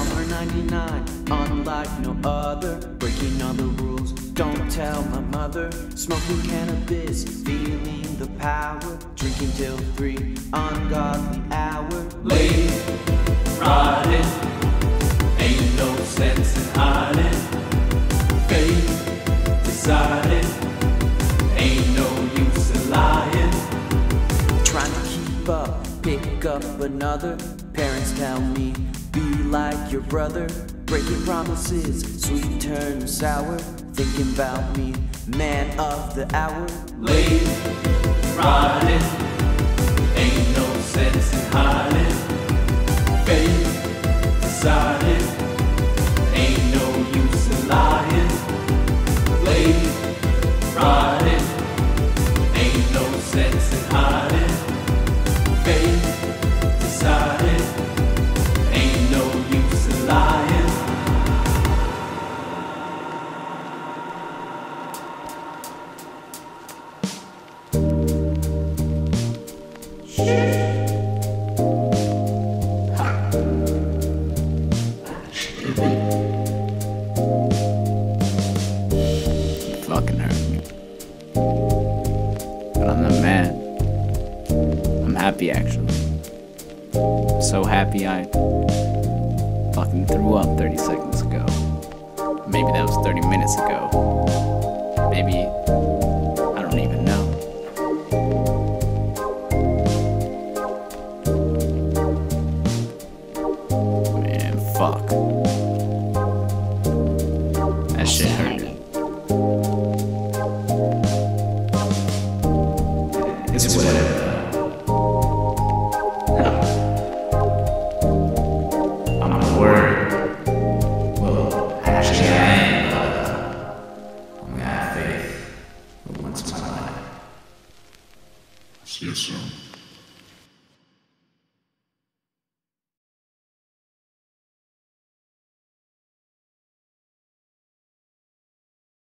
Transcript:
Summer 99, unlike no other. Breaking all the rules, don't tell my mother. Smoking cannabis, feeling the power. Drinking till 3, ungodly hour. Late, riding, ain't no sense in hiding. Fate decided, ain't no use in lying. Trying to keep up, pick up another. Parents tell me, be like your brother. Breaking promises, sweet turn sour. Thinking about me, man of the hour. Late, riding, ain't no sense in hiding. Fate decided, ain't no use in lying. Late, riding, ain't no sense in hiding. Fate decided, ain't no use in lying. Fucking hurt me. But I'm not mad. I'm happy actually. So happy I fucking threw up 30 seconds ago. Maybe that was 30 minutes ago. Maybe, I don't even know. Man, fuck. That shit hurt. It's whatever. I'm not worried. Well, actually I am, but I'm gonna have faith for once in my life. See you soon.